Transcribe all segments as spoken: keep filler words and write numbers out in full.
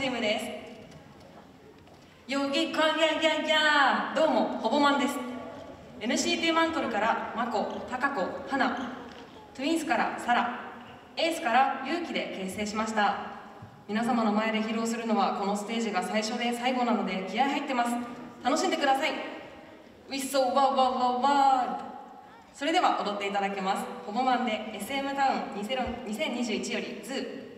ームです。よぎかぎゃぎゃぎゃー、どうもほぼマンです。 エヌシーティー マントルからマコ、タカコ、ハナ、トゥインスからサラ、エースからユウキで結成しました。皆様の前で披露するのはこのステージが最初で最後なので気合入ってます。楽しんでください。ウィッソーワーワーワーワー。それでは踊っていただきます。ほぼマンで エスエム タウンにせんにじゅういちよりズー。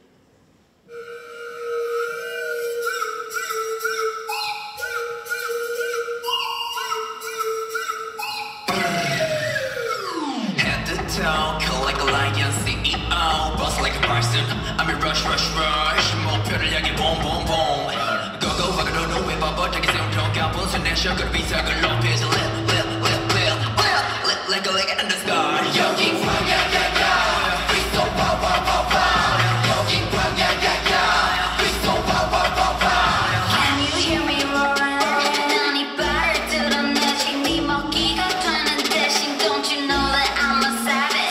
Cool like a lion, C E O, boss like a person. I'm in rush, rush, rush. 목표를 향해 boom, boom, boom. Go, go, fuck, I don't know if I'm about to get some talk out. Once and then she'll go to be stuck on low pitch. Lit, lit, lit, lit, lit, like a leg in the sky. Yogi, wow, yeah, yeah, yeah. We so wow, wow, wow, wow. Yogi, wow, yeah, yeah, yeah. We so wow, wow, wow, wow. Can you hear me roaring? 난이 발을 드러내지 네 먹기가 되는 대신 don't you know that I'm a savage?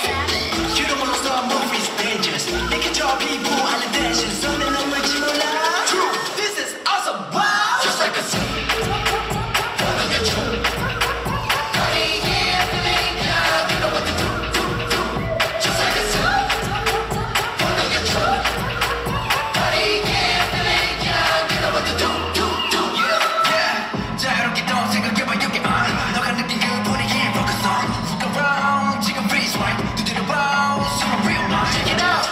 People on the dancing, something like what you like. True, this is awesome. Wow, just like a zoo. Wanna get you? Honey, yeah, baby, yeah, you know what to do, do, do. Just like a zoo. Wanna get you? Honey, yeah, baby, yeah, you know what to do, do, do. Yeah, yeah. 자유롭게 또 생각해봐 여기 안. 너가 느낀 그 분위기에 focus on. Look around, 지금 freeze right. 두드려봐, 숨을 real now. Check it out.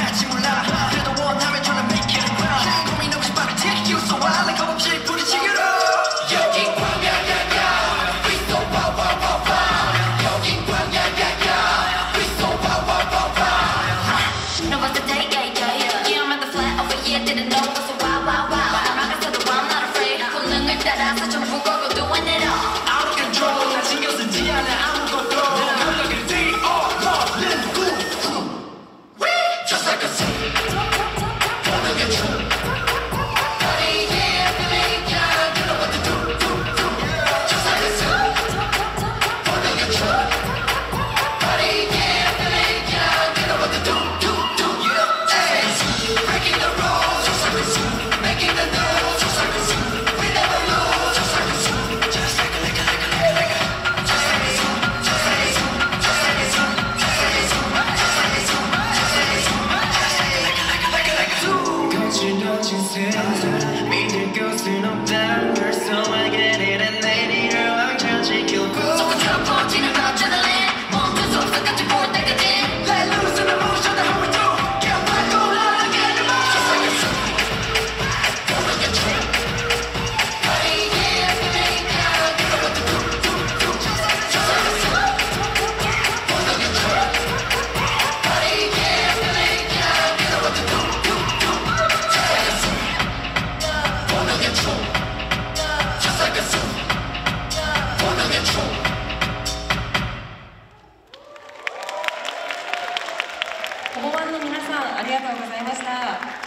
믿을 것은 없다. 결성하게 되는 내일을 왕창 지켜보. 속구처럼 퍼지는 adrenaline. 모든 속삭까지 볼 때까지. Let loose in the motion of how we do. Get back, go loud again, come on. Just like a zoo. Wanna get you? Hey, yeah, baby, yeah, you know what to do, do, do. Just like a zoo. Wanna get you? Hey, yeah, baby, yeah, you know what to do, do, do. Just like a zoo. Wanna get you? Just like a zoo. Wanna get you? ほぼマンの皆さんありがとうございました。